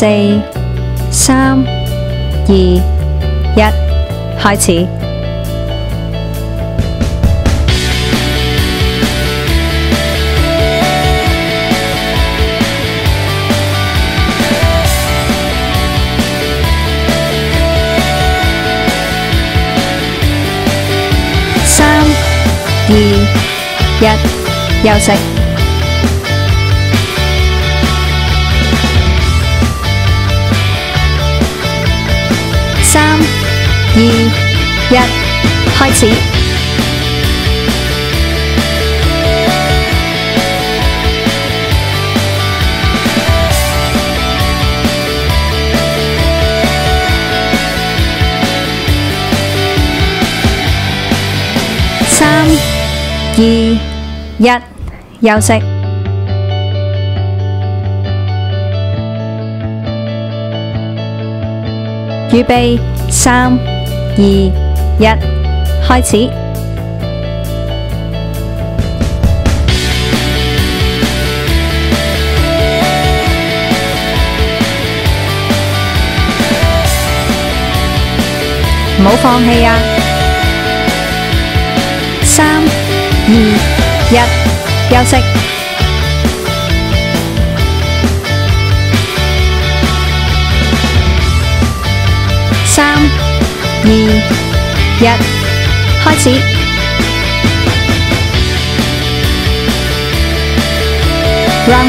4、3、2、1，開始。3、2、1，休息。3、2、1，開始。3、2、1，休息。預備，3、2、1，開始。唔好放棄啊！3、2、1，休息。3、2、1，開始。Round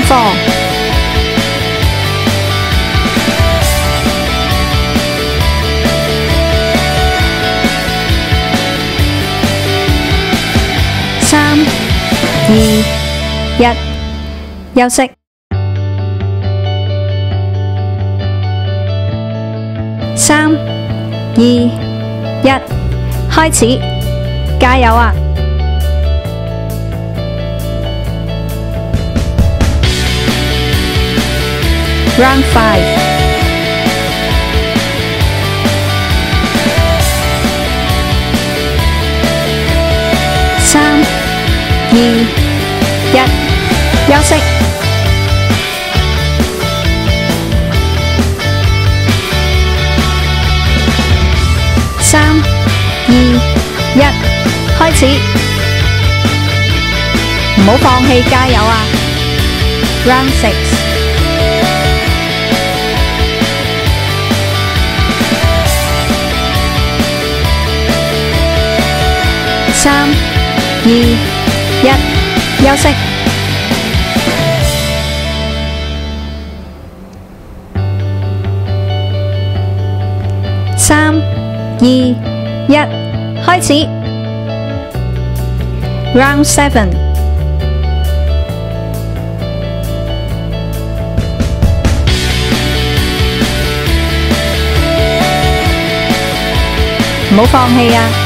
4。3、2、1，休息。3、2、1，開始，加油啊！Round 5。3、2、1，休息。3、2、1，開始，唔好放棄，加油啊 ！Round 6。3、2、1，休息。3、2、1，開始。Round 7。唔好放棄啊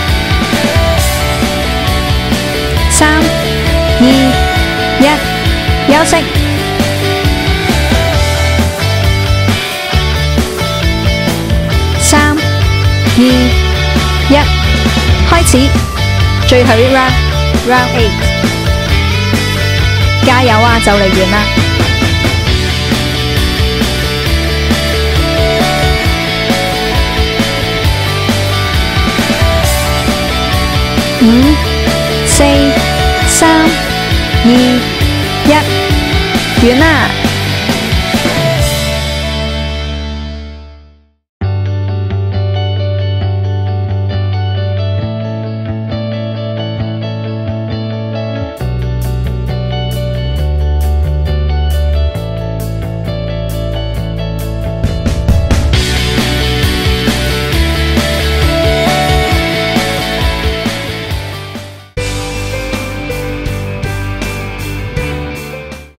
！3、2、1，休息。3、2、1，開始，最後一 round，Round 8，加油啊！就嚟完啦。5、4、3、2、1，完啦！